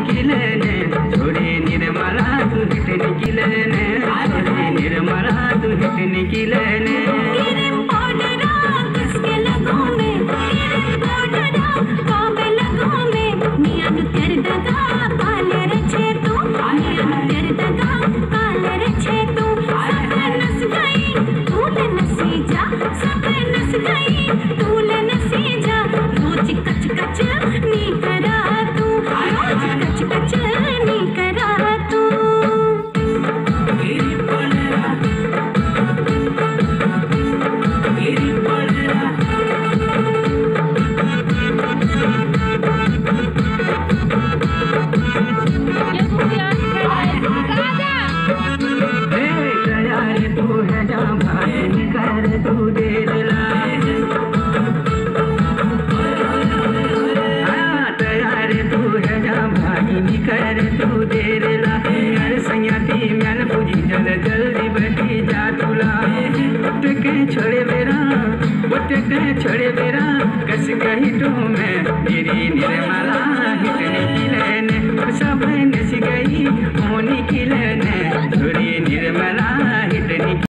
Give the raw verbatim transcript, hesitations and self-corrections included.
निकिलने छोड़े निर्मला तू हिट निकिलने छोड़े निर्मला तू हिट निकिलने क्रीम पाउडर किसके लगों में क्रीम पाउडर काबे लगों में नियन तेरे दगा काले रचे तू नियन तेरे दगा काले रचे तू सब नस गई तूले नसी जा सब नस गई तूले नसी जा रोज कच कच नी करा तू रोज कच कच नी करा तू गिरी पड़ेगा गिरी पड़ेगा तैयार तू है जा भाई कर तू देर ला तैयार तू है जा भाई कर तू देर ला यार संगती मैंने पूजी जल जल्दी बैठी जा तुला के छोड़े बेरा के छोड़े बेरा कस कही तो मैं मेरी निर्मला